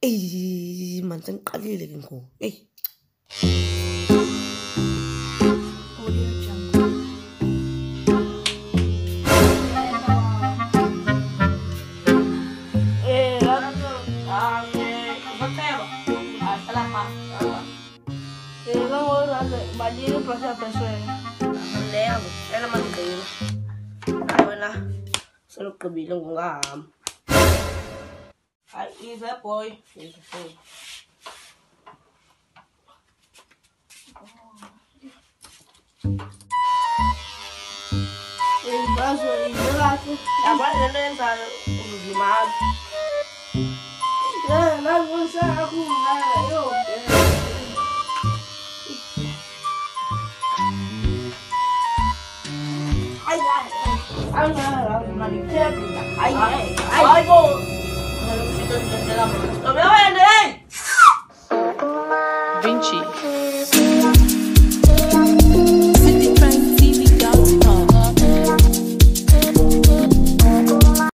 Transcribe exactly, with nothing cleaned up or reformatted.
Eyi man sengiqalile ke ngo. Hey. Imagina o processo pessoal. Não lembro, era mais incrível. Agora lá, só no cabelo com a arma. Aí, isso é boi. Isso foi. Ele passou ali do lado. Agora ele entra no demais. Não, não vou sair com eu. Ai, ai, ai, ai, ai, Ai, pô! Tô me vendo, hein? vinte